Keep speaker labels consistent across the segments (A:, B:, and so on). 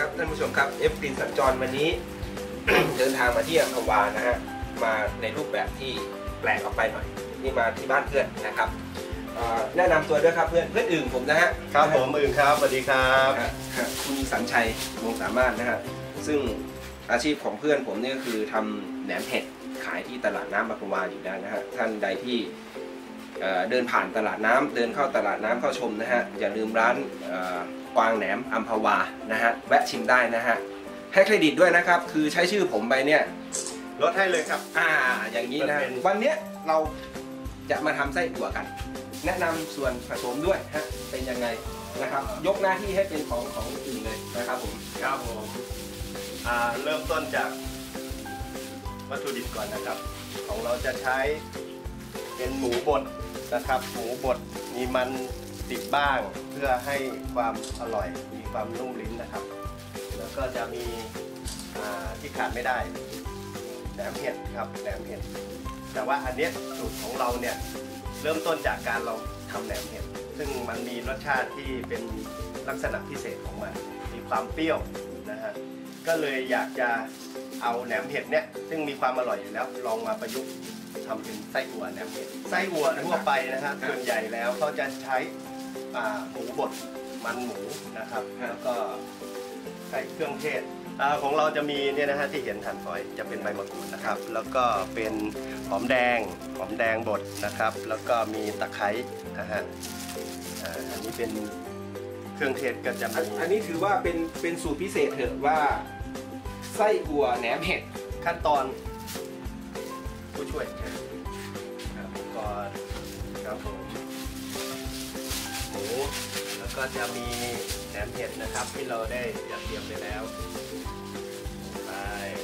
A: ครับท่านผู้ชมครับกลิ่นสัญจรวันนี้ เดินทางมาที่อัมพวานะฮะมาในรูปแบบที่แปลกออกไปหน่อยนี่มาที่บ้านเพื่อนนะครับแนะนำตัวด้วยครับเพื่อนอื่นผมนะฮะ
B: ครับผมอื่นครับสวัสดีครับ
A: คุณสัญชัยวงสามารถนะฮะซึ่งอาชีพของเพื่อนผมนี่ก็คือทำแหนมเห็ดขายที่ตลาดน้ำอัมพวาอยู่แล้วนะฮะท่านใดที่เดินผ่านตลาดน้ำเดินเข้าตลาดน้ำเข้าชมนะฮะอย่าลืมร้านกวางแหนมอัมพวานะฮะแวะชิมได้นะฮะให้เครดิตด้วยนะครับคือใช้ชื่อผมไปเนี่ย
B: ลดให้เลยครับ
A: อย่างนี้นะวันนี้เราจะมาทำไส้อั่วกันแนะนำส่วนผสมด้วยฮะเป็นยังไงนะครับยกหน้าที่ให้เป็นของอื่นเลยนะครับผม
B: ครับผมเริ่มต้นจากวัตถุดิบก่อนนะครับของเราจะใช้เป็นหมูบดนะครับหมูบดมีมันติดบ้างเพื่อให้ความอร่อยมีความนุ่มลิ้นนะครับแล้วก็จะมีที่ขาดไม่ได้แหนมเห็ดครับแหนมเห็ดแต่ว่าอันนี้สูตรของเราเนี่ยเริ่มต้นจากการเราทำแหนมเห็ดซึ่งมันมีรสชาติที่เป็นลักษณะพิเศษของมันมีความเปรี้ยวนะฮะก็เลยอยากจะเอาแหนมเห็ดเนี่ยซึ่งมีความอร่อยอยู่แล้วลองมาประยุกต์ทำเป็นไส้อั่วแหนมเห็ดไส้อั่วทั่วไปนะครับส่วนใหญ่แล้วเขาจะใช้หมูบดมันหมูนะครับแล้วก็ใส่เครื่องเทศของเราจะมีเนี่ยนะฮะที่เห็นหั่นฝอยจะเป็นใบมะกรูดนะครับแล้วก็เป็นหอมแดงบดนะครับแล้วก็มีตะไคร้นะฮะอันนี้เป็นเครื่องเทศก็จะมี
A: อันนี้ถือว่าเป็นสูตรพิเศษเถอะว่าไส้อั่วแหนมเห็ด
B: ขั้นตอนผู้ช่วยก่อนครับผมหมูแล้วก็จะมีแหนมเห็ดนะครับที่เราได้จัดเตรียมไปแล้วไป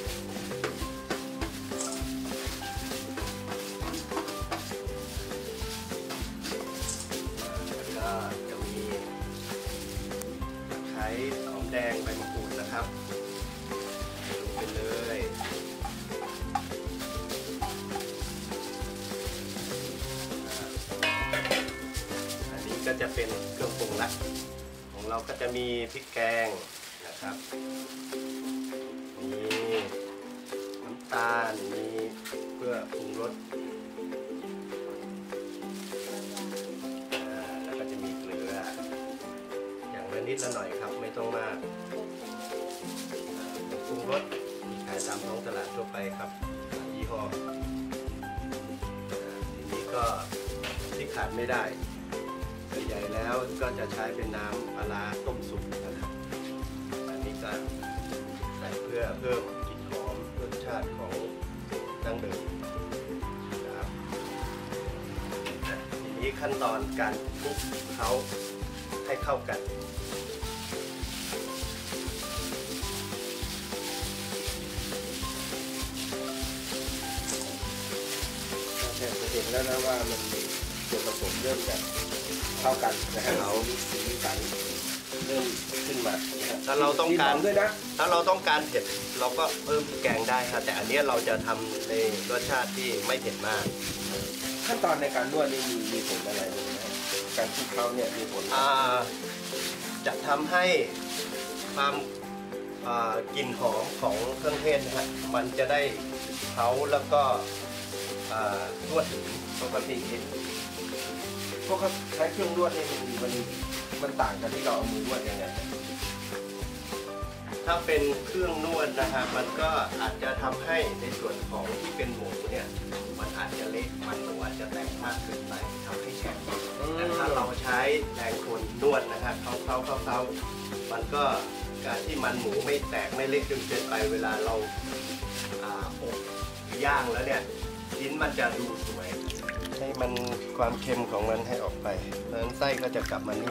B: แล้วก็จะมีตะไคร้หอมแดงใบมะกรูดนะครับลงไปเลยก็จะเป็นเครื่องปรุงละของเราก็จะมีพริกแกงนะครับมีน้ำตาลมีเพื่อปรุงรสแล้วก็จะมีเกลืออย่างละนิดละหน่อยครับไม่ต้องมากปรุงรสมีขายตามท้องตลาดทั่วไปครับยี่ห้อทีนี้ก็ที่ขาดไม่ได้ใหญ่แล้วก็จะใช้เป็นน้ำปลาต้มสุกนะครับอันนี้ก็ใส่เพื่อเพิ่มกลิ่นหอมรสชาติของดั้งเดิมนะครับทีนี้ขั้นตอนการคลุกเขาให้เข้ากัน
A: จะเห็นแล้วนะว่ามันส่วนผสมเริ่มจากเข้ากันนะฮะเราสีสันเริ่มขึ้นมา
B: ถ้าเราต้องการ
A: ด้วยนะ
B: ถ้าเราต้องการเผ็ดเราก็เพิ่มแกงได้ครับแต่อันนี้เราจะทำในรสชาติที่ไม่เผ็ดมาก
A: ขั้นตอนในการนวดนี่มีผลอะไรบ้างนะการคลุกเคล้าเนี่ยมีผล
B: จะทำให้ความกลิ่นหอมของเครื่องเทศนะฮะมันจะได้เผาแล้วก็นวดถึงปกติ
A: พวกเขาใช้เครื่องนวดนี่มันต่างกันที่เราเอามือนวดยังไง
B: ถ้าเป็นเครื่องนวดนะฮะมันก็อาจจะทำให้ในส่วนของที่เป็นหมูเนี่ยมันอาจจะเละมันหมูอาจจะแตกมากเกินไปทำให้แข็งแต่ถ้าเราใช้แรงคนนวดนะฮะเขามันก็การที่มันหมูไม่แตกไม่เละจนเกินไปเวลาเราอบย่างแล้วเนี่ยชิ้นมันจะดูสวยให้มันความเค็มของมันให้ออกไปเพราะฉะนั้นไส้ก็จะกลับมานิ่ม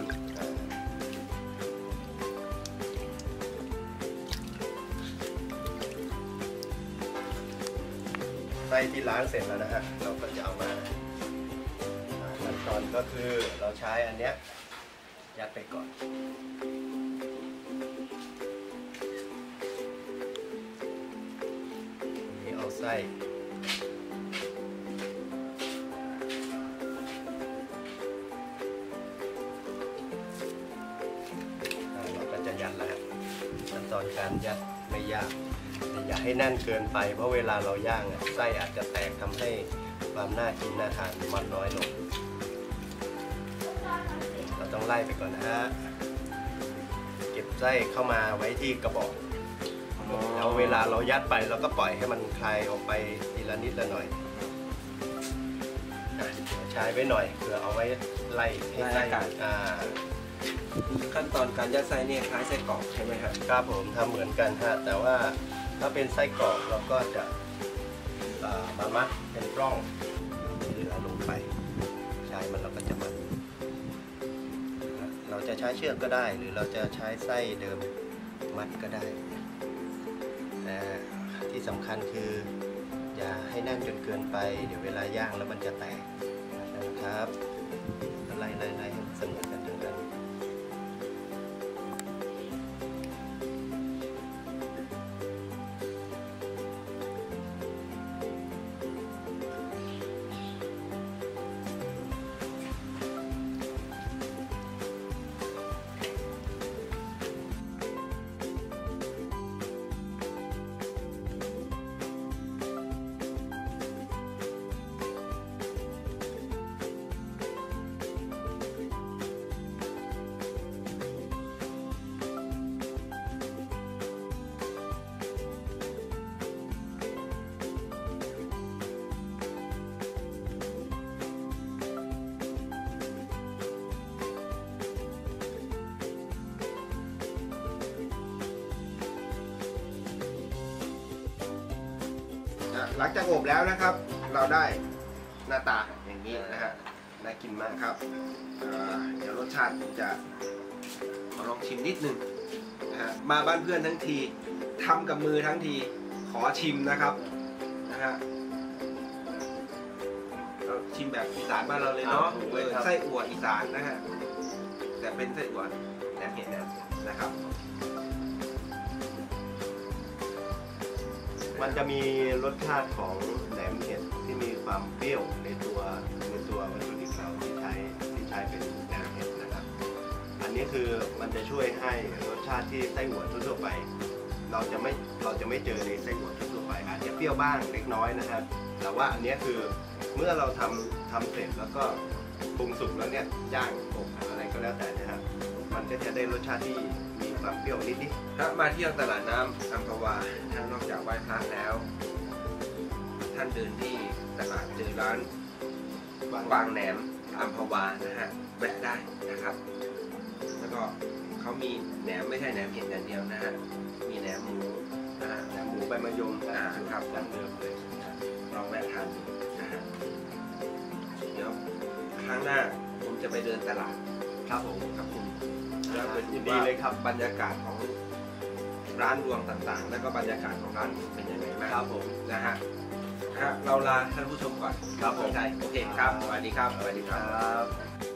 B: ไส้ที่ล้างเสร็จแล้วนะฮะเราก็จะเอามาขั้นตอนก็คือเราใช้อันเนี้ยยัดไปก่อนนี่เอาไส้ตอนการยัดไม่ยากแต่อย่าให้แน่นเกินไปเพราะเวลาเราย่างไส้อาจจะแตกทำให้ความน่ากินน่าทานมันน้อยลงเราต้องไล่ไปก่อนนะฮะเก็บไส้เข้ามาไว้ที่กระบอกแล้วเวลาเรายัดไปเราก็ปล่อยให้มันคลายออกไปทีละนิดละหน่อยใช้ไว้หน่อยเพื่อเอาไว้ไล่ให้ไส้
A: ขั้นตอนการยัดไส้เนี่ยคล้ายไส้กรอกใช่ไหมครับ
B: ครับผมทำเหมือนกันฮะแต่ว่าถ้าเป็นไส้กรอกเราก็จะมามัดเป็นปล้องเหลือลงไปใช้มันเราก็จะมัดเราจะใช้เชือกก็ได้หรือเราจะใช้ไส้เดิมมัดก็ได้แต่ที่สำคัญคืออย่าให้แน่นจนเกินไปเดี๋ยวเวลาย่างแล้วมันจะแตกนะครับไล่ให้เสมอกันทั้งกัน
A: หลังจากอบแล้วนะครับเราได้หน้าตาอย่างนี้นะฮะน่ากินมากครับเดี๋ยวรสชาติผมจะมาลองชิมนิดนึงนะฮะมาบ้านเพื่อนทั้งทีทำกับมือทั้งทีขอชิมนะครับนะฮะเราชิมแบบอีสานบ้านเราเลยเนาะไส้อั่วอีสานนะฮะแต่เป็นไส้อั่วแหนมเห็ดนะครับ
B: มันจะมีรสชาติของแหนมเห็ดที่มีความเปรี้ยวในตัววัตถุดิบเราที่ใช้เป็นแหนมเห็ดนะครับอันนี้คือมันจะช่วยให้รสชาติที่ไส้อั่วทั่วไปเราจะไม่เจอในไส้อั่วทั่วไปอาจจะเปรี้ยวบ้างเล็กน้อยนะครับแต่ว่าอันนี้คือเมื่อเราทำเสร็จแล้วก็ปรุงสุกแล้วเนี่ยย่างอบอะไรก็แล้วแต่นะครับมันก็จะได้รสชาติที่มีความเปรี้ยวนิดๆ
A: ถ้ามาเที่ยวตลาดน้ำอัมพวาท่านนอกจากไหว้พระแล้วท่านเดินที่ตลาดเจอร้านบางแหนมอัมพวานะฮะแวะได้นะครับแล้วก็เขามีแหนมไม่ใช่แหนมเห็ดอย่างเดียวนะฮะมีแหนมหมูนะฮะ
B: แหนมหมูใบมะยม
A: ครับดั้งเดิมเลยลองแวะทานนะฮะเดี๋ยวครั้งหน้าผมจะไปเดินตลาด
B: ครับผม
A: ครับคุณแล้วเป็น
B: ดีเลยครับ
A: บรรยากาศของร้านรวงต่างๆแล้วก็บรรยากาศของร้านเป็นยังไงบ้าง
B: ครับผม
A: นะฮะเราลาท่านผู้ชมก่อน
B: ครับผม
A: โอเคครับสวัสดีครับ
B: สวัสดีครับ